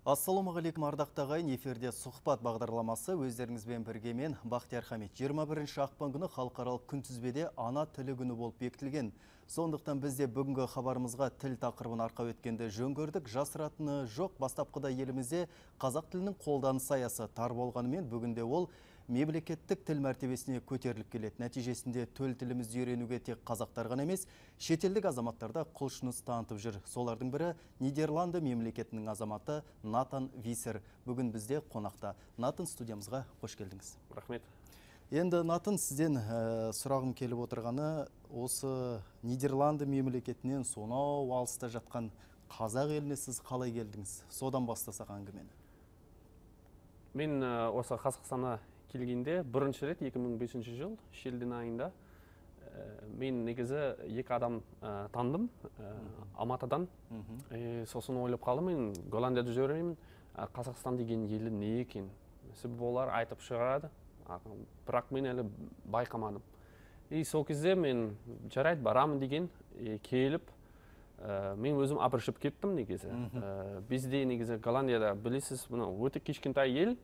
Ассалаумағалейкум ардақтағы ағайын, эфирде сұхбат бағдарламасы өздеріңізбен бірге мен Бақтияр Хамит. 21 ақпан күні халықаралық күнтізбеде ана тілі күні болып бекітілген. Сондықтан бізде бүгінгі хабарымызға тіл тақырыбын арқау еткенді жөн көрдік. Жасыратыны жоқ, бастапқыда елімізде қазақ тілінің қолданыс аясы тар болғанымен бүгінде ол мемлекеттік тіл мәртебесіне көтеріліп келеді. Нәтижесінде төл тілімізді үйренуге тек қазақтар ғана емес, шетелдік азаматтарда құлшыныс танытып жүр. Солардың бірі Нидерланды мемлекетінің азаматы Натан Висер. Бүгін бізде қонақта. Натан, студиямызға қош келдіңіз. Рахмет. Енді Натан, сізден сұрағым келіп отырғаны, осы Нидерланды мемлекетінен сонау алыста жатқан қазақ еліне сіз қалай келдіңіз? Содан бастасақ әңгімені. Мен осы Қазақстана келгенде бірінші рет 2005 жыл шілде айында мен негізі екі адам тандым Алматыдан. Сосын ойлап қалдым, мен Голландияда жүремін, Қазақстан деген елі не екен? Себебі олар айтып шығарады, бірақ мен әлі байқамадым. Сол кезде мен жарайды барамын деген келіп, мен өзім абыржып кеттім негізі. Бізде негізі Голландияда білесіз, өте кішкентай ел,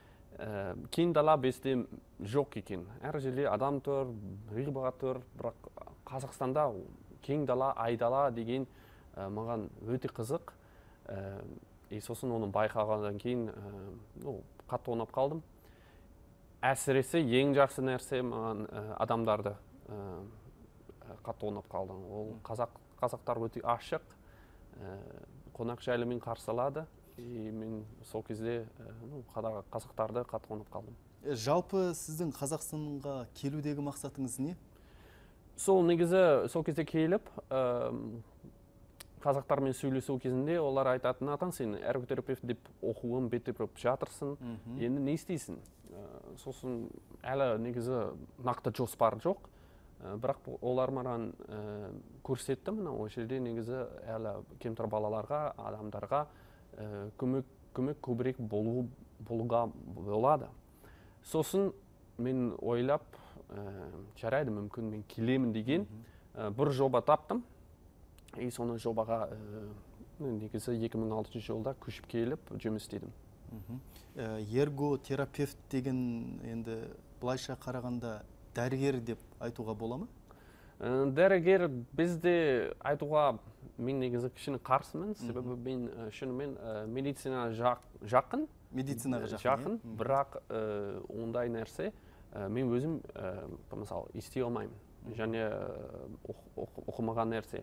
кең дала бізде жоқ екен. Әр жерде адам тұр, ғибаға тұр, бірақ Қазақстанда кең дала, айдала деген маған өте қызық. Сосын оны байқағаннан кейін қатты ойнап қалдым. Әсіресе ең жақсы нәрсе маған адамдарды қатты ойнап қалдым. Ол қазақтар өте ашық, қонақ жайлымен қарсы алады. Мен сол кезде қазақтарды қатты ойнап қалдым. Жалпы сіздің Қазақстанға келудегі мақсатыңыз не? Сол негізі сол кезде келіп, қазақтармен сөйлесу кезінде олар айтатын, Натан, сен эрготерапевт деп оқуын бітіріп жатырсың, енді не істейсің? Сосын әлі негізі нақты жоспар жоқ, бірақ олар маған көрсетті, ол жерде негізі әлі кемтар балаларға, адамдарға көмек көбірек болуға болады. Сосын мен ойлап, жарайды, мүмкін мен келемін деген бір жоба таптым. Соны жобаға негізі 2006 жылда көшіп келіп жұмыс істедім. Ерготерапевт деген енді былайша қарағанда дәрігер деп айтуға бола ма? Дәрігер бізде айтуға мен негізі кішкене қарсымын, себебі мен шынымен медицина жақын, бірақ ондай нәрсе мен өзім мысалы істей алмаймын, және оқымаған нәрсе.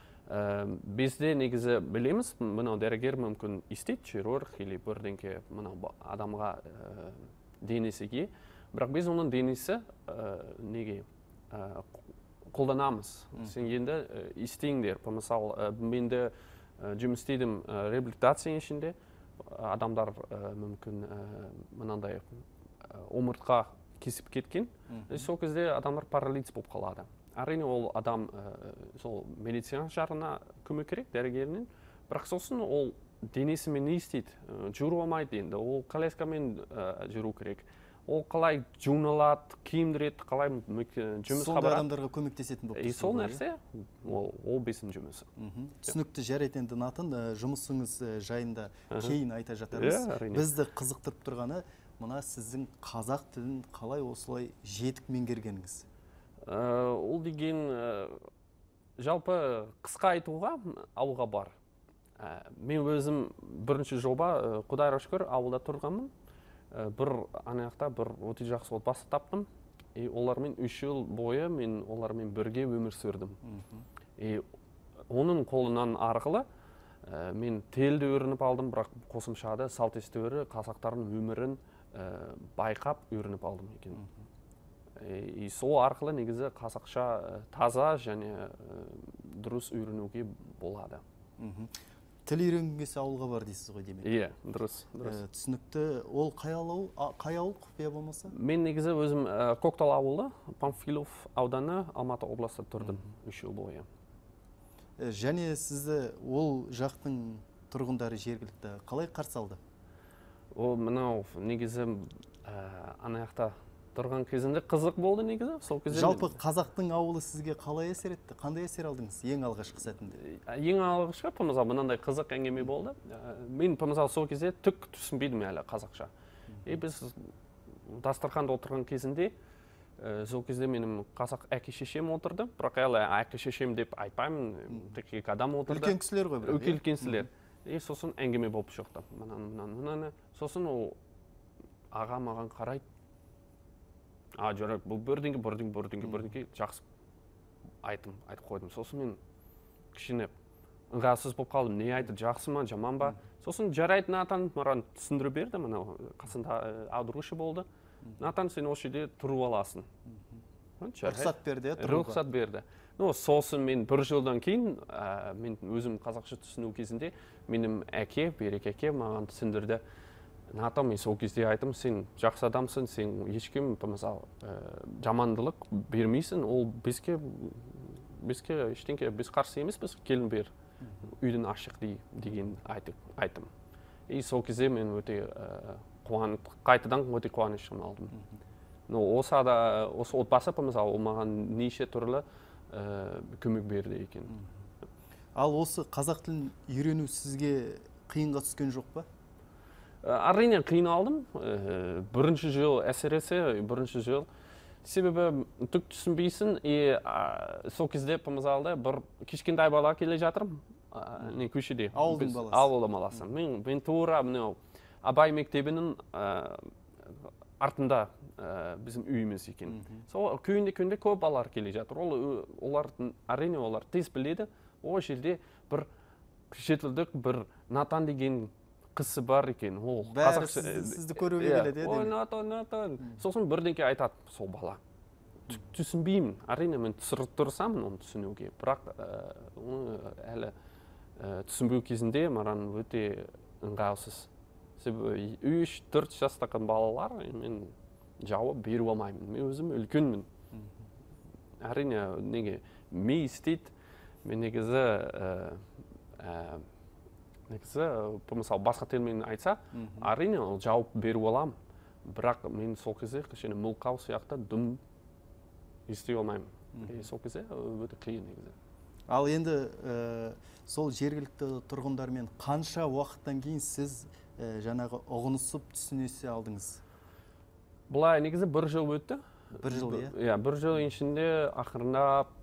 Бізде негізі білеміз, мынау дәрігер мүмкін істейді, хирург или бірдеңке адамға денесіге, бірақ біз оның денесі неге қолданамыз. Сен енді істеңдер. Мысалы, менде жұмыс істедім реабилитация ішінде, адамдар мүмкін мынандай омыртқа кесіп кеткен. Сол кезде адамдар парализ болып қалады. Әрине ол адам сол медицина жағына көмек керек дәрігерінен, бірақ сосын ол денесімен не істейді? Жүру алмайды енді, ол коляскамен жүру керек. Ол қалай жуналады, киімдіреді, қалай жұмысқа барады. Сол адамдарға көмектесетін болып тұрсыз. Сол нәрсе, ол бесін жұмысы. Түсінікті, жарайды, енді Натан, жұмысыңыз жайында кейін айта жатармыз. Бізді қызықтырып тұрғаны, мына сіздің қазақ тілін қалай осылай жетік меңгергеніңіз? Ол деген жалпы қысқа айтуға ауылға бар. Мен өзім бірінші жоба, Құдайға шүкір, ауылда тұрғанмын. Бір анаяқта бір өте жақсы отбасы таптым. Олармен 3 жыл бойы мен олармен бірге өмір сүрдім. Оның қолынан арқылы мен тілді үйреніп алдым, бірақ қосымшада салт-дәстүрі, қазақтардың өмірін байқап үйреніп алдым екен. Сол арқылы негізі қазақша таза және дұрыс үйренуге болады. Тіл үйренгенге ауылға бар дейсіз ғой, демек? Иә, дұрыс. Түсінікті. Ол қай ауыл, құпия болмаса? Мен негізі өзім Көктал ауылы, Панфилов ауданы, Алматы облысы тұрдым 3 жыл бойы. Және сізді ол жақтың тұрғындары жергілікті қалай қарсы алды? Ол мынау негізі анаяқта тұрған кезінде қызық болды негізі. Сол кезде жалпы қазақтың ауылы сізге қалай әсер етті? Қандай әсер алдыңыз ең алғашқы сәтінде? Ең алғашқы мысалы мынандай қызық әңгіме болды. Мен мысалы сол кезде түк түсінбедім әлі қазақша. Біз дастарханда отырған кезінде сол кезде менің қазақ әке шешем отырды. Бірақ әлі әке шешем деп айтпаймын, тек екі адам отырды. Үлкен кісілер ғой бірақ. Үлкен кісілер. Сосын әңгіме болып шықты. Мынаны. Сосын ол аға маған қарайды. Жарайды, бұл бірдеңе жақсы айтып қойдым. Сосын мен кішкене ыңғайсыз болып қалдым. Не айтты, жақсы ма, жаман ба? Сосын жарайды, Натан маған түсіндіріп берді, мынау қасында аударушы болды. Натан, сен осы жерде тұрып аласың. Рұқсат берді, рұқсат берді. Сосын мен бір жылдан кейін, мен өзім қазақша түсіну кезінде, менің әке, Берек әке маған түсіндірді. Натан, мен сол кезде айтым, сен жақсы адамсың, сен ешкім, мысалы, жамандылық бермейсің, ол бізге ештеңке, біз қарсы емес, біз келін бер, үйдің ашық деген айтым. Сол кезде мен өте қайтадан өте қуанышым алдым. Осы отбасы, мысалы, ол маған неше түрлі көмек берді екен. Ал осы қазақ тілін үйрену сізге қиынға түскен жоқ па? Әрине қиын алдым. Бірінші жыл әсіресе, бірінші жыл. Себебі түк түсінбейсің, сол кезде мысалы бір кішкентай бала келе жатырмын, көшеде. Ауылдың баласы. Ауылдың баласы. Мен тура Абай мектебінің артында біздің үйіміз екен. Сол күнде көп балалар келе жатыр. Әрине олар тез біледі. Ол жерде бір шетелдік бір Натан деген қысы бар екен. Бәрі сізді көруге келеді. Ой, Натан. Сосын бірдеңке айтады сол бала. Түсінбеймін. Әрине мен тырысамын оны түсінуге. Бірақ әлі түсінбеу кезінде маған өте ыңғайсыз. Себебі 3-4 жастағы балалар, мен жауап бере алмаймын. Мен өзім үлкенмін. Әрине неге ми істейді. Мен негізі мысалы басқа тілмен айтса, әрине ол жауап бере аламын. Бірақ мен сол кезде кішкене мылқау сияқты дым ести алмаймын. Сол кезде өте қиын негізі. Ал енді сол жергілікті тұрғындармен қанша уақыттан кейін сіз жаңағы ұғынысып түсінесе алдыңыз? Бұлай негізі бір жыл өтті. Бір жыл, иә? Бір жыл ішінде ақырындап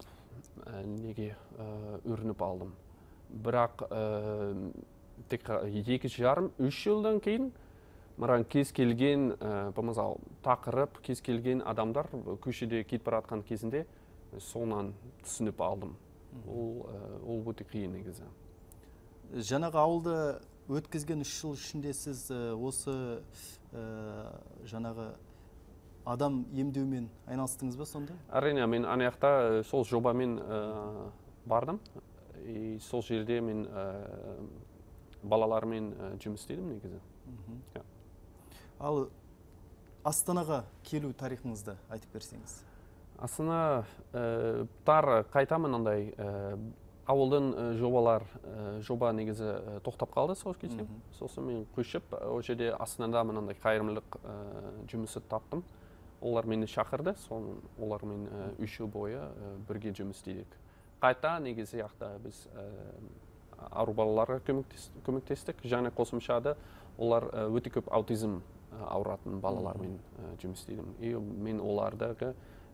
үйреніп алдым. Бірақ тек 2,5-3 жылдан кейін маған кез келген тақырып, кез келген адамдар көшеде кетіп баратқан кезінде соңынан түсініп алдым. Ол өте қиын негізі. Жаңағы ауылда өткізген 3 жыл ішінде сіз осы жаңағы адам емдеумен айналыстыңыз ба сонда? Әрине, мен ана сол жобамен бардым. Сол жерде мен балалармен жұмыс істедім негізі. Ал Астанаға келу тарихыңызды айтып берсеңіз? Астана қайтамын андай ауылдың жоба негізі тоқтап қалды сол кезде. Сосын мен көшіп, ол жерде Астанада мынандай қайырымдылық жұмысы таптым. Олар мені шақырды, олармен 3 жыл бойы бірге жұмыс істедік. Қайта негізі біз ару балаларға көмектестік. Және қосымшада олар өте көп аутизм ауыратын балалармен жұмыс істедім. Мен олардағы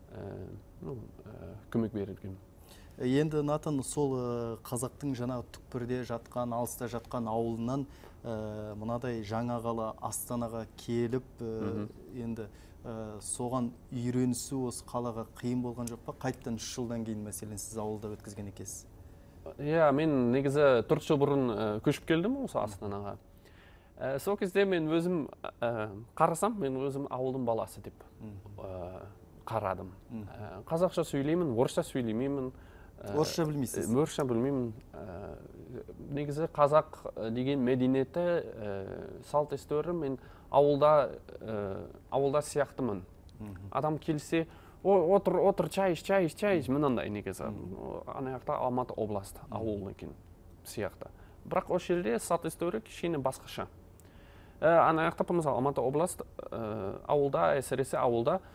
көмек бердім. Енді Натан сол қазақтың жаңағы түкпірде жатқан, алыста жатқан ауылынан мынадай жаңа қала Астанаға келіп, енді соған үйренісу осы қалаға қиын болған жоқ па? Қайттан 3 жылдан кейін мәселен сіз ауылда өткізген екенсіз. Мен негізі 4 жыл бұрын көшіп келдім осы Астанаға. Сол кезде мен өзім қарасам, мен өзім ауылдың баласы деп қарадым. Қазақша сөйлеймін, орысша сөйлемеймін. Орысша білмейсіз? Орысша білмеймін. Негізі қазақ деген мәдениеті, салт дәстүрі мен ауылда сияқтымын. Адам келсе, отыр, чай іш, мынандай негізі. Анаяқта Алматы областы, ауыл екен сияқты. Бірақ ол жерде салт дәстүрі кішкене басқаша. Анаяқта Алматы областы, ауылда, әсіресе ауылда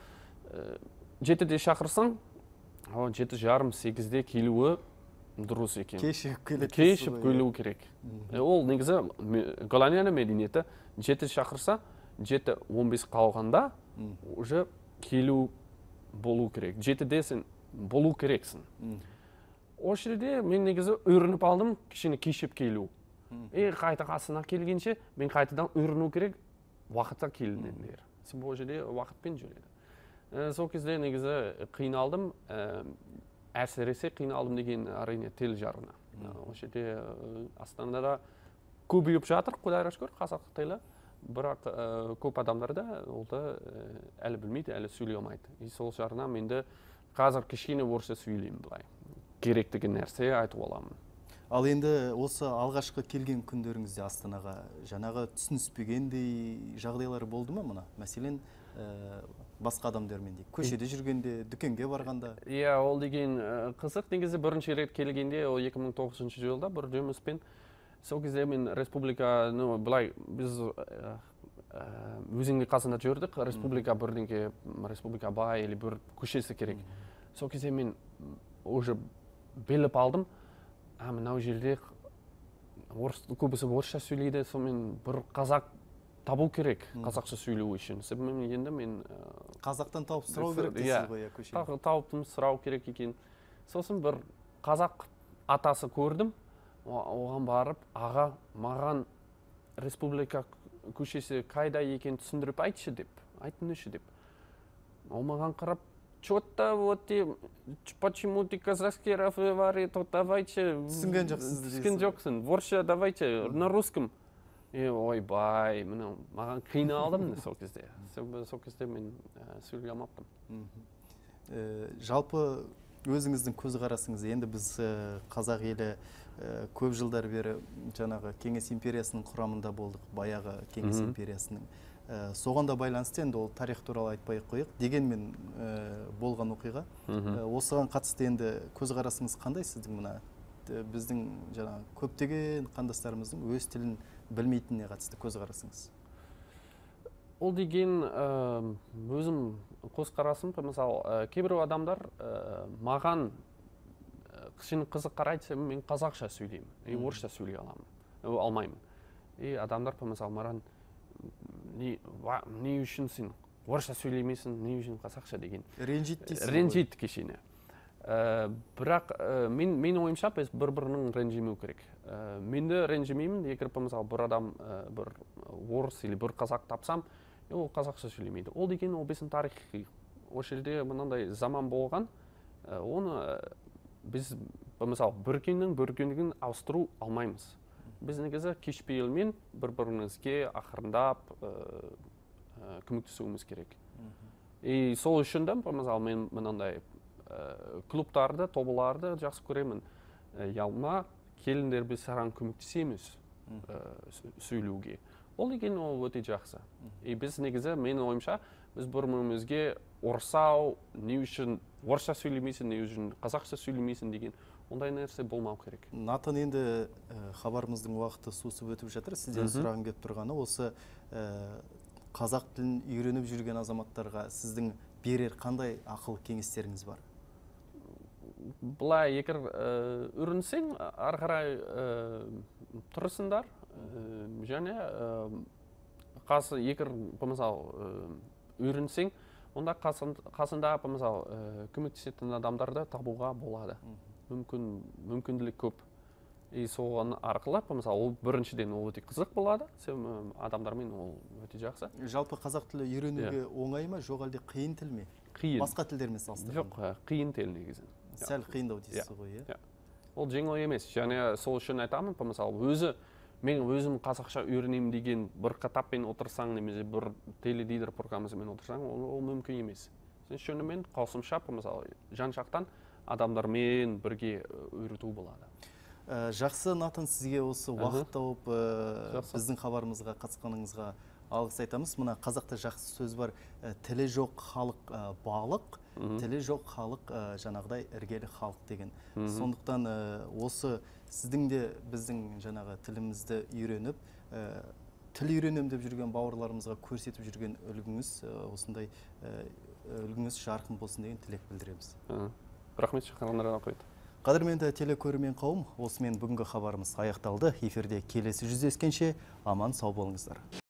жетіде шақырсаң, 7:30-8-де келуі дұрыс екен. Кешіп келу керек. Ол негізі Голландияның мәдениеті 7 шақырса, 7:15 қалғанда уже келу болу керек. 7-де сен болу керексің. О жерде мен негізі үйреніп алдым, кішкене кешіп келу. Қайта қасына келгенше, мен қайтадан үйрену керек, уақытта келінендер. Сен бұл жерде уақытпен жүреді. Сол кезде негізі қиналдым, әсіресе қиналдым деген әрине тіл жағына. Ол жерде Астанада көбейіп жатыр, құдайға шүкір, қазақ тілі. Бірақ көп адамдарда олды әлі білмейді, әлі сөйлей алмайды. Сол жағынан менде қазір кішкене орысша сөйлеймін былай. Керектігі нәрсе айтып аламын. Ал енді осы алғашқы келген күндеріңізде Астанаға жаңағы түсініспегендей жағдайлар болды ма мұна? Мәселен, басқа адамдармен дейік. Көшеде жүргенде, дүкенге барғанда. Иә, ол деген қызық. Негізі бірінші рет келгенде, ол 2009 жылда бір жұмыспен. Сол кезде мен республиканы былай, біз өзіңде қасында жүрдік, республика бірдеңке, республика бай, или бір көшесі керек. Сол кезде мен уже біліп алдым, мынау жерде көбісі орысша сөйлейді, сонымен бір қазақ табу керек, қазақша сөйлеу үшін. Себебі енді мен қазақтан тауып сұрау керек дейсіз ғой, көшеде. Тауып сұрау керек екен. Сосын бір қазақ атасы көрдім, оған барып, аға, маған республика көшесі қайда екен түсіндіріп айтшы деп, айтыңызшы деп. Ол маған қарап, что-то вот почему ты казахский говоришь, то давайте... Түсінген жоқсың. Орысша давайте на русском. Ойбай, маған қиналдым сол кезде. Сол кезде мен сөйлей алмаптым. Жалпы өзіңіздің көзқарасыңыз, енді біз қазақ елі көп жылдар бері жаңағы Кеңес империясының құрамында болдық, баяғы Кеңес империясының. Соғанда байланысты енді ол тарих туралы айтпай қойық, дегенмен болған оқиға. Осыған қатысты енді көзқарасыңыз қандай сіздің мына? Біздің жаңағы көптеген қандастарымыздың өз тілін білмейтініне қатысты көзқарасыңыз. Ол деген өзім көзқарасым, мысалы, кейбір адамдар маған кішкене қызық қарайды, мен қазақша сөйлеймін, орысша сөйлей алмаймын. Адамдар, мысалы, маған не үшін сен орысша сөйлемейсің, не үшін қазақша деген. Ренжиді дейсіз? Ренжиді кішкене. Бірақ мен ойымша біз бір-бірінің ренжімеу керек. Менде ренжімеймін, егер мысалы бір адам бір орыс или бір қазақ тапсам, ол қазақша сөйлемейді. Ол деген ол біздің тарихи. Ол жерде мынандай заман болған, оны біз мысалы бір күннің ауыстыру алмаймыз. Біз негізі кешпейілмен бір-бірімізге ақырындап көмектесуіміз керек. И сол үшін де мысалы мен мынандай клубтарды, тобыларды жақсы көремін. Ялма, келіндер біз саған көмектесеміз сөйлеуге. Ол деген ол өте жақсы. И біз негізі, мен ойымша, біз бір-бірімізге орысау, не үшін орысша сөйлемейсің, не үшін қазақша сөйлемейсің деген ондай нәрсе болмау керек. Натан, енді хабарымыздың уақыты сусып өтіп жатыр. Сізден сұрағым келіп тұрғаны, осы қазақ тілін үйреніп жүрген азаматтарға сіздің берер қандай ақыл кеңестеріңіз бар? Бұлай егер үйренсең, ары қарай тұрысыңдар, және егер үйренсең, онда қасында көмектесетін адамдарды табуға болады. Мүмкінділік көп. И соған арқылы, ол біріншіден ол өте қызық болады, адамдармен ол өте жақсы. Жалпы қазақ тілі үйренуге оңай ма, жоқ әлде қиын тіл ме? Қиын. Басқа тілдермен салыстырғанда? Жоқ, қиын тіл негізі. Сәл қиындау дейсіз ғой, иә? Ол жеңіл емес. Және сол үшін айтамын, мен өзім қазақша үйренемін деген бір кітаппен отырсаң, немесе бір теледидар программасымен отырсаң, ол мүмкін емес. Сен шынымен қосымша, жан жақтан адамдармен бірге үйрету болады. Жақсы, Натан, сізге осы уақыт тауып біздің хабарымызға қатысқаныңызға алғыс айтамыз. Мына қазақта жақсы сөз бар, тілі жоқ халық балық, тілі жоқ халық жаңағыдай іргелі халық деген. Сондықтан осы сіздің де біздің жаңағы тілімізді үйреніп, тіл үйренем деп жүрген бауырларымызға көрсетіп жүрген үлгіңіз осындай үлгіңіз жарқын болсын деген тілек білдіреміз. Рахмет, шақырғандарыңызға рахмет. Қадірменді телекөрермен қауым, осымен бүгінгі хабарымыз аяқталды. Эфирде келесі жүздескенше аман сау болыңыздар.